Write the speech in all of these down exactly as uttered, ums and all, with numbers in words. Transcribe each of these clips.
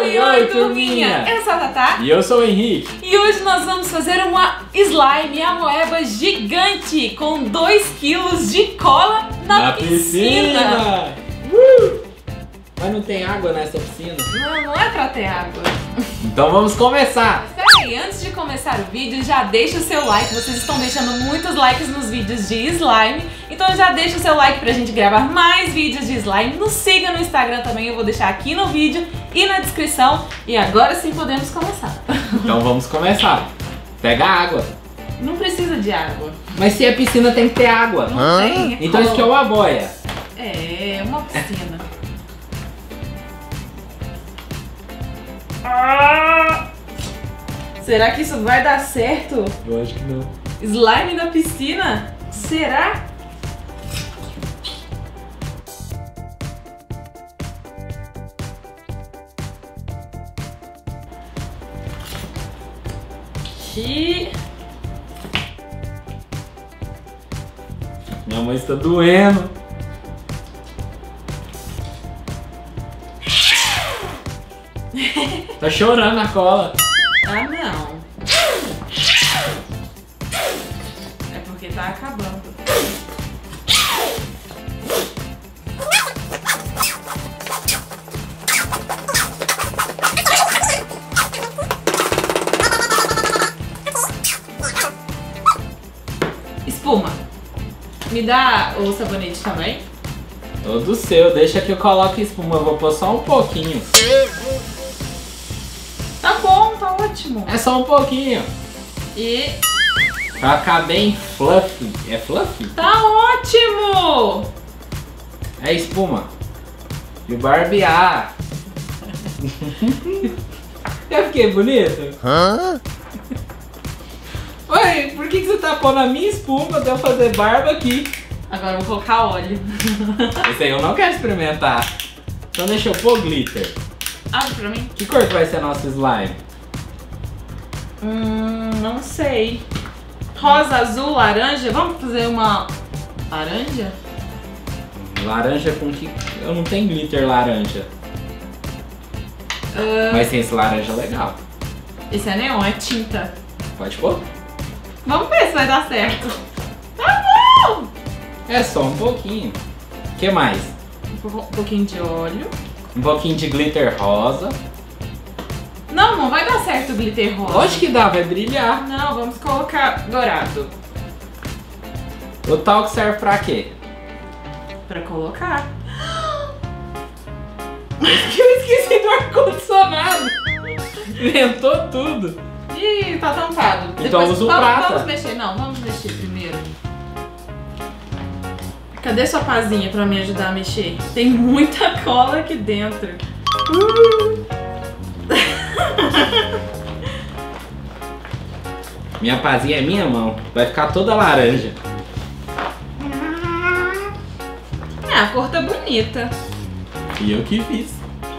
Oi, oi, turminha! Eu sou a Tatá. E eu sou o Henrique. E hoje nós vamos fazer uma slime amoeba gigante com dois quilos de cola na, na piscina. piscina. Uh! Mas não tem água nessa piscina? Não, não é pra ter água. Então vamos começar. Espera aí, antes de começar o vídeo, já deixa o seu like. Vocês estão deixando muitos likes nos vídeos de slime. Então já deixa o seu like pra gente gravar mais vídeos de slime. Nos siga no Instagram também, eu vou deixar aqui no vídeo e na descrição. E agora sim podemos começar. Então vamos começar. Pega água. Não precisa de água. Mas se a piscina tem que ter água. Não tem. Então isso aqui é uma boia. É, uma piscina. Ah! Será que isso vai dar certo? Eu acho que não. Slime na piscina? Será? E... Minha mãe está doendo. Tá chorando a cola. Ah, não. É porque tá acabando. Espuma. Me dá o sabonete também? Todo seu, deixa que eu coloque espuma, eu vou pôr só um pouquinho. Tá bom, tá ótimo. É só um pouquinho. E... Pra ficar bem fluffy. É fluffy? tá ótimo! É espuma. E o barbear. Eu fiquei bonito? Hã? Oi, por que, que você tá pondo a minha espuma de eu fazer barba aqui? Agora eu vou colocar óleo. Esse aí eu não quero experimentar. Então deixa eu pôr glitter. Abre pra mim. Que cor que vai ser nosso slime? Hum, não sei. Rosa, azul, laranja. Vamos fazer uma laranja? Laranja com que... Eu não tenho glitter laranja. Uh, Mas tem esse laranja legal. esse é neon, é tinta. Pode pôr? Vamos ver se vai dar certo. Tá bom! É só um pouquinho. O que mais? Um po- um pouquinho de óleo. Um pouquinho de glitter rosa. Não, não vai dar certo o glitter rosa. Lógico que dá, vai brilhar. Não, vamos colocar dourado. O tal que serve pra quê? Pra colocar. Eu esqueci do ar-condicionado. Inventou tudo. Ih, tá tampado. Então usa o vamos, prata. Vamos mexer, não, vamos mexer primeiro. Cadê sua pazinha pra me ajudar a mexer? Tem muita cola aqui dentro. Uh. Minha pazinha é minha mão. Vai ficar toda laranja. É, a cor tá bonita. E eu que fiz.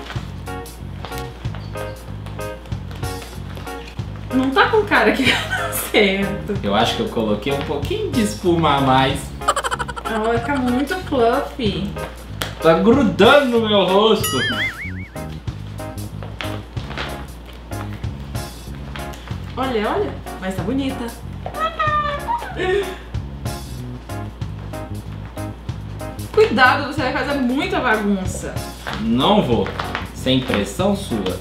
Não tá com cara que vai dar certo. Eu acho que eu coloquei um pouquinho de espuma a mais. Ela vai ficar muito fluffy. Tá grudando no meu rosto. Olha, olha. Mas tá bonita. Cuidado, você vai fazer muita bagunça. Não vou. Sem pressão sua.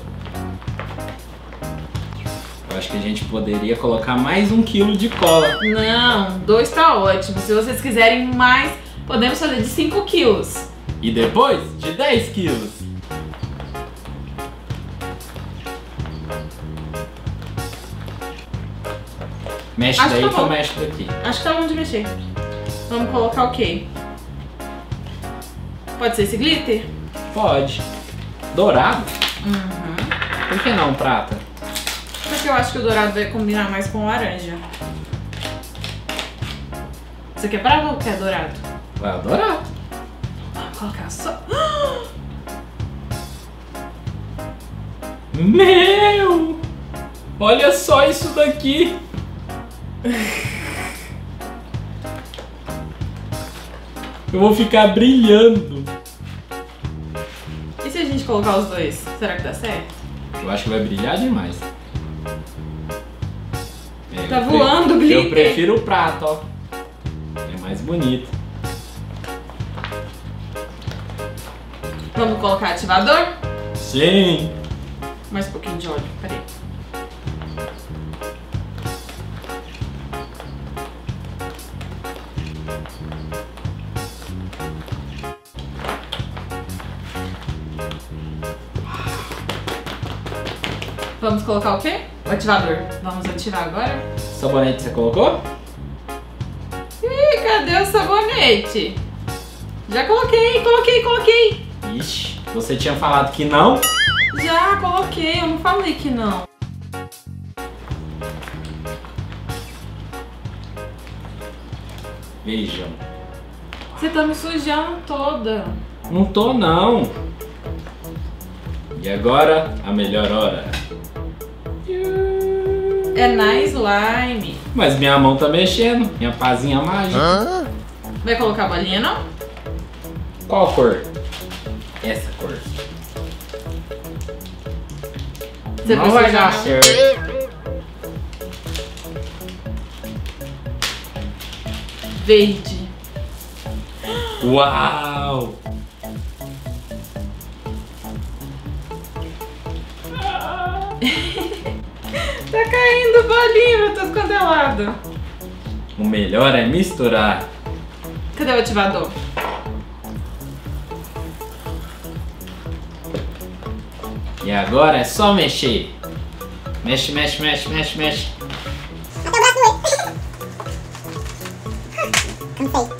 Eu acho que a gente poderia colocar mais um quilo de cola. Não, dois tá ótimo. Se vocês quiserem mais, podemos fazer de cinco quilos. E depois de dez quilos. Mexe Acho que daí tá que eu bom. mexo daqui. Acho que tá bom de mexer. Vamos colocar o quê? Pode ser esse glitter? Pode. Dourado? Uhum. Por que não prata? Porque eu acho que o dourado vai combinar mais com o laranja. Você quer prata ou quer dourado? Vai, dourado. Vamos colocar só... Meu! Olha só isso daqui! Eu vou ficar brilhando. E se a gente colocar os dois? Será que dá certo? Eu acho que vai brilhar demais. É, Tá eu voando pre... glitter. Eu prefiro o prato, ó. É mais bonito. Vamos colocar ativador? Sim. Mais um pouquinho de óleo, peraí. Vamos colocar o quê? O ativador. Vamos ativar agora? Sabonete você colocou? Ih, cadê o sabonete? Já coloquei, coloquei, coloquei. Ixi, você tinha falado que não? Já coloquei, eu não falei que não. Vejam. Você tá me sujando toda. Não tô não. E agora, a melhor hora. É na slime. Mas minha mão tá mexendo, minha pazinha mágica. Hã? Vai colocar a bolinha, não? Qual cor? Essa cor. Você não vai sujar, dar não? certo. Verde. Uau! Tá caindo bolinha pra todo quanto é lado. O melhor é misturar. Cadê o ativador? E agora é só mexer. Mexe, mexe, mexe, mexe, mexe. Até o braço doer. Cansei.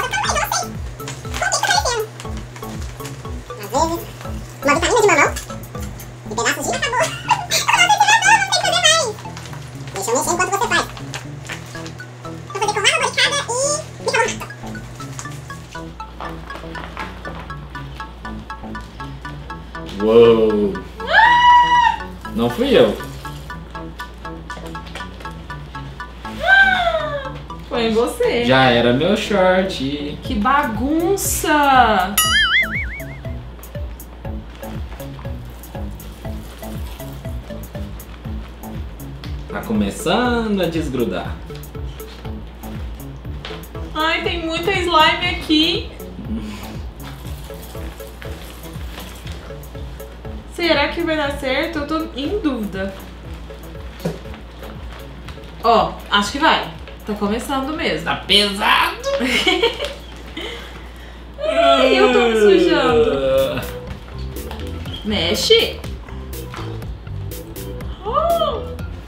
É, eu também não sei. Voltei tá parecendo. Às vezes, uma vitamina de mamão e pedaços de sabor. Eu não sei se eu não, não tem que fazer mais. Deixa eu mexer enquanto você faz. Vou fazer com rala boricada e bicarbonato. Uou! Não fui eu. Foi em você. Já era meu short. Que bagunça! Tá começando a desgrudar. Ai, tem muita slime aqui. Será que vai dar certo? Eu tô em dúvida. Ó, acho que vai. Tá começando mesmo. Tá pesado. Ai, eu tô me sujando. Mexe. Oh.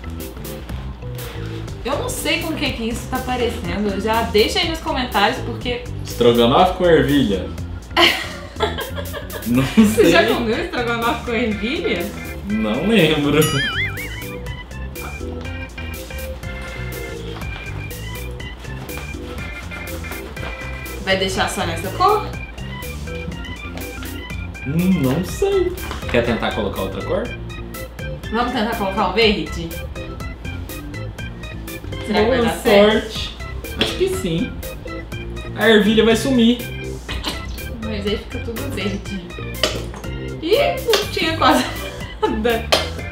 Eu não sei com o que que isso tá parecendo. Já deixa aí nos comentários, porque... Estrogonofe com ervilha. Não sei. Você já comeu estrogonofe com ervilha? Não lembro. Vai deixar só nessa cor? Hum, não sei. Quer tentar colocar outra cor? Vamos tentar colocar o verde? Será que vai Boa dar certo? sorte. Acho que sim. A ervilha vai sumir. Mas aí fica tudo verde. Ih, não tinha quase nada.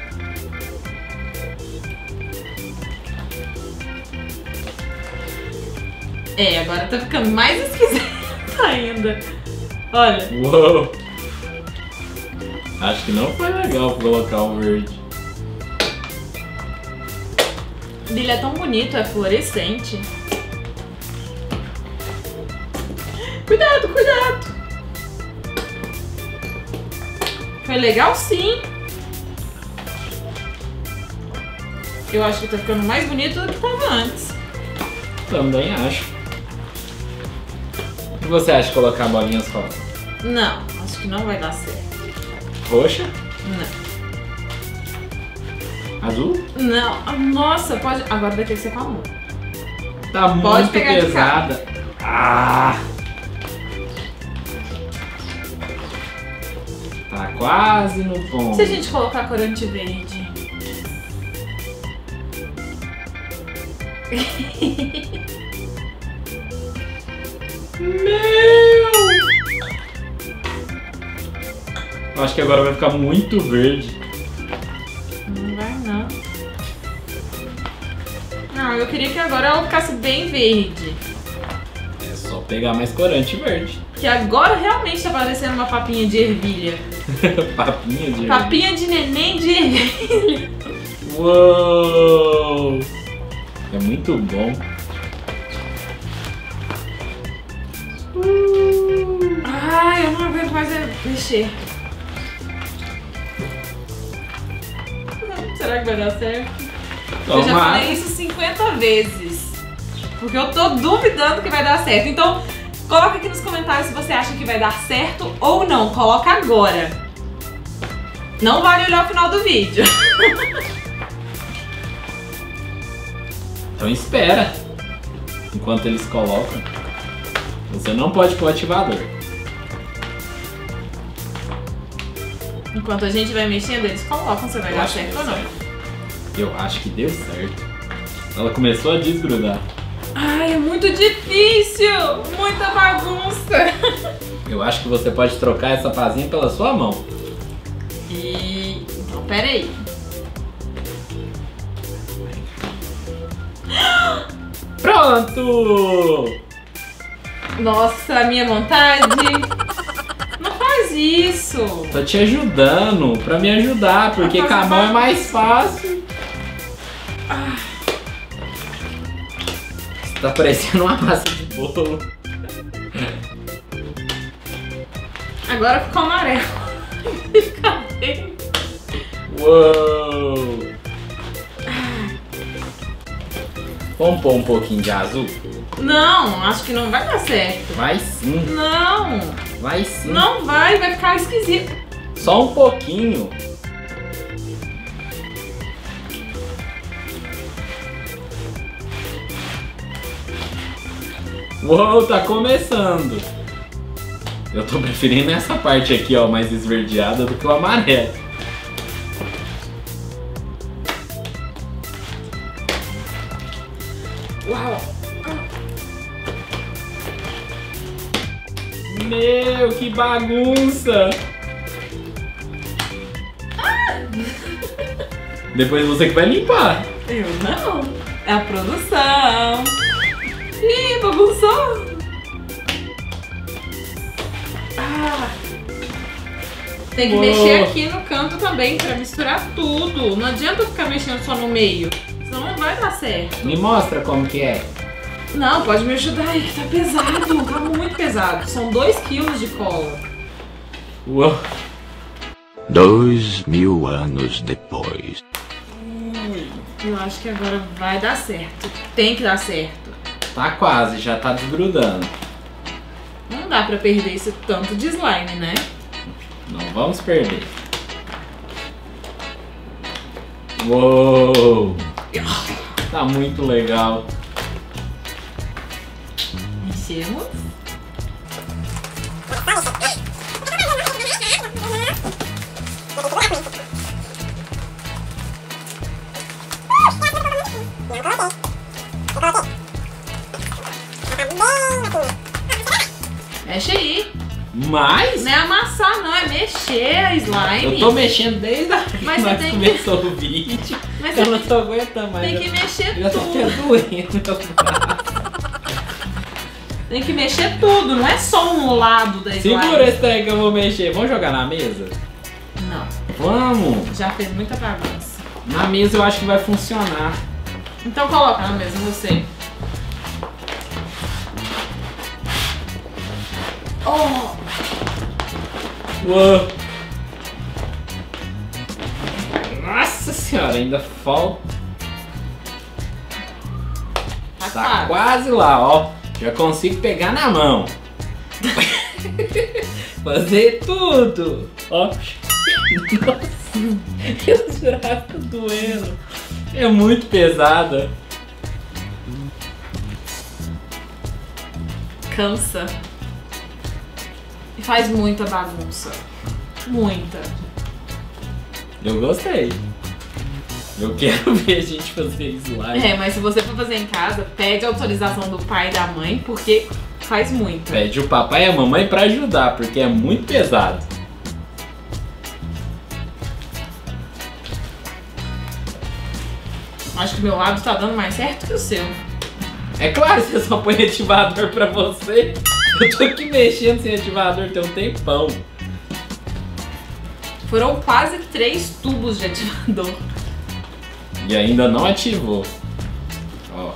É, agora tá ficando mais esquisito ainda. Olha. Uou! Acho que não foi legal colocar o verde. Ele é tão bonito, é fluorescente. Cuidado, cuidado! Foi legal sim. Eu acho que tá ficando mais bonito do que tava antes. Também acho. O que você acha de colocar bolinhas rosas? Não, acho que não vai dar certo. Roxa? Não. Azul? Não, nossa, pode. Agora vai ter que ser com a mão. Tá Pode muito pegar de pesada. Ah! Tá quase no ponto. Se a gente colocar corante verde? Meu! Eu acho que agora vai ficar muito verde. Ah, eu queria que agora ela ficasse bem verde. É só pegar mais corante verde. Que agora realmente tá parecendo uma papinha de ervilha. Papinha de ervilha. Papinha de neném de ervilha. Uou! É muito bom. Uh. Ai, eu não aguento mais mexer. Será que vai dar certo? Toma. Eu já falei isso cinquenta vezes. Porque eu tô duvidando que vai dar certo. Então, coloca aqui nos comentários se você acha que vai dar certo ou não. Coloca agora. Não vale olhar o final do vídeo. Então espera. Enquanto eles colocam. Você não pode pôr o ativador. Enquanto a gente vai mexendo, eles colocam se vai Eu dar acho que certo deu ou não. certo. Eu acho que deu certo. Ela começou a desgrudar. Ai, é muito difícil! Muita bagunça! Eu acho que você pode trocar essa pazinha pela sua mão. E... Então, pera aí. Pronto! Nossa, a minha vontade... Não faz isso! Tô te ajudando, pra me ajudar, porque Pra com a fazer mão é bagunça. mais fácil. Ah, Você tá parecendo uma massa de bolo. agora ficou amarelo. Cadê? Uou! Vamos pôr um pouquinho de azul? Não, acho que não vai dar certo. Vai sim, Não, vai sim. não vai, vai ficar esquisito. Só um pouquinho. Uou, tá começando. Eu tô preferindo essa parte aqui, ó, mais esverdeada do que o amarelo. Uau! Meu, que bagunça! Depois você que vai limpar. Eu não. É a produção. Ih, bagunçou. Ah. Tem que Uou. mexer aqui no canto também pra misturar tudo. Não adianta ficar mexendo só no meio. Senão não vai dar certo. Me mostra como que é. Não, pode me ajudar aí, que tá pesado. Tá muito pesado. São dois quilos de cola. Uou. Dois mil anos depois. Eu acho que agora vai dar certo. Tem que dar certo. Tá quase, já tá desgrudando. Não dá pra perder esse tanto de slime, né? Não vamos perder. Uou! Tá muito legal. Mexemos. Mexe aí. Mas Não é amassar, não. É mexer a slime. eu tô mexendo desde a que Mas você nós tem que- começou o vídeo. Mas Eu você não tô aguentando mais. tem que eu- mexer Eu já tô até tudo. doendo meus braços. Tem que mexer tudo. Não é só um lado da slime. Segura esse trem que eu vou mexer. Vamos jogar na mesa? Não. Vamos! Já fez muita bagunça. Na mesa eu acho que vai funcionar. Então coloca na mesa você. Oh! Uou! Nossa senhora, ainda falta. Tá Tá claro. quase lá, ó. Já consigo pegar na mão. Fazer tudo. Ó. Nossa, eu jurava que tá doendo. É muito pesada. Cansa. E faz muita bagunça. Muita. Eu gostei. Eu quero ver a gente fazer slime. É, mas se você for fazer em casa, pede autorização do pai e da mãe, porque faz muito. Pede o papai e a mamãe pra ajudar, porque é muito pesado. Acho que meu lado tá dando mais certo que o seu. É claro, você só põe ativador pra você. Eu tô aqui mexendo sem ativador tem um tempão. Foram quase três tubos de ativador. E ainda não ativou. Ó.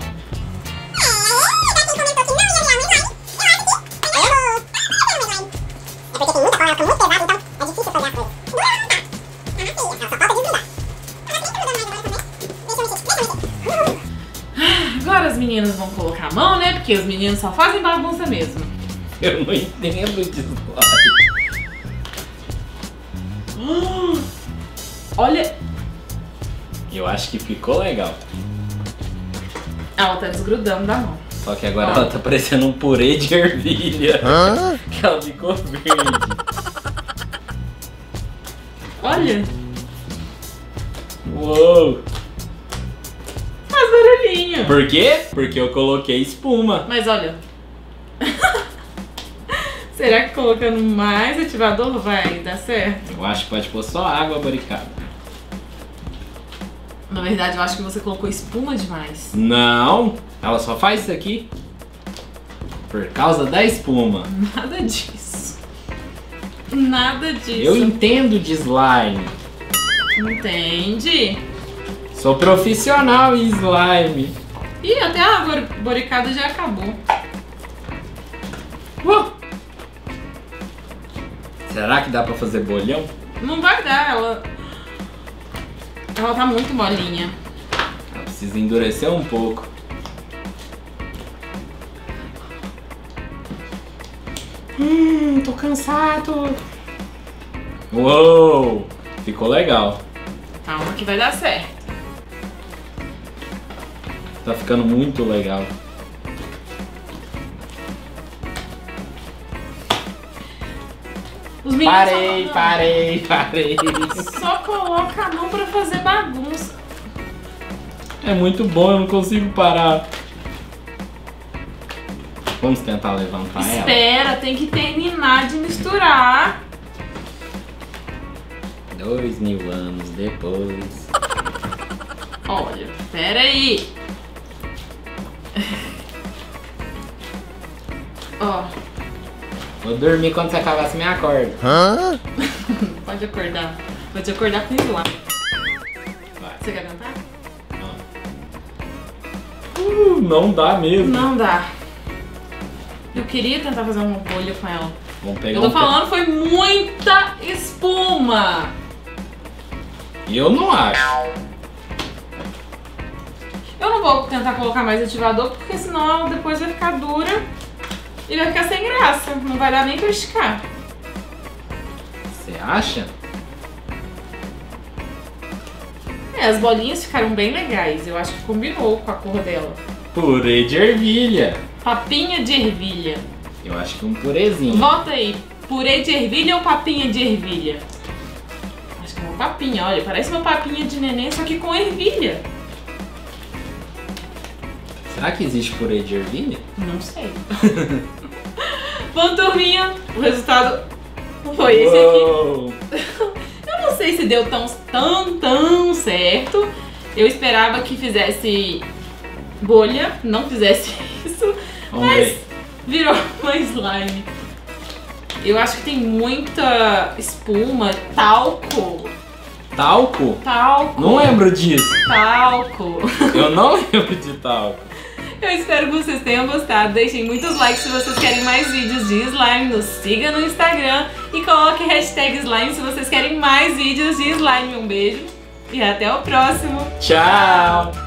Agora as meninas vão colocar a mão, né? Porque os meninos só fazem bagunça mesmo. Eu não entendo disso. Olha, Eu acho que ficou legal. ela tá desgrudando da mão. Só que agora Ó. ela tá parecendo um purê de ervilha. Que ela ficou verde. Olha, Uou! faz barulhinho. Por quê? Porque eu coloquei espuma. Mas olha. Será que colocando mais ativador vai dar certo? Eu acho que pode pôr só água barricada. Na verdade, eu acho que você colocou espuma demais. Não! Ela só faz isso aqui por causa da espuma. Nada disso. Nada disso. Eu entendo de slime. Entende? Sou profissional em slime. Ih, até a água boricada já acabou. Uh! Será que dá pra fazer bolhão? Não vai dar, ela... Ela tá muito molinha. Ela precisa endurecer um pouco. Hum, tô cansado. Uou! Ficou legal. Calma que vai dar certo. Tá ficando muito legal. Os meninos Parei, só... parei, parei. Só coloca a mão pra fazer bagunça. É muito bom, eu não consigo parar. Vamos tentar levantar ela. Espera, tem que terminar de misturar. Dois mil anos depois. Olha, espera aí. Ó, Vou dormir quando você acabar, você me acorda. pode acordar. Vou te acordar com isso lá. Vai. Você quer cantar? Uh, não dá mesmo. Não dá. Eu queria tentar fazer uma bolha com ela. Vamos pegar Eu tô um pe- falando, foi muita espuma. E eu não acho. Eu não vou tentar colocar mais ativador, porque senão ela depois vai ficar dura e vai ficar sem graça. Não vai dar nem pra esticar. Você acha? É, as bolinhas ficaram bem legais. Eu acho que combinou com a cor dela. Purê de ervilha. Papinha de ervilha. Eu acho que um purezinho. Volta aí. Purê de ervilha ou papinha de ervilha? Acho que é uma papinha, olha. Parece uma papinha de neném, só que com ervilha. Será que existe purê de ervilha? Não sei. Bom, turminha, o resultado foi esse aqui. Uou. Eu não sei se deu tão, tão, tão certo. Eu esperava que fizesse bolha, não fizesse isso, Vamos mas ver. virou uma slime. Eu acho que tem muita espuma, talco, Talco? talco, Não lembro disso. talco. Eu não lembro de talco. Eu espero que vocês tenham gostado. Deixem muitos likes se vocês querem mais vídeos de slime. Nos siga no Instagram e coloque hashtag slime se vocês querem mais vídeos de slime. Um beijo e até o próximo. Tchau.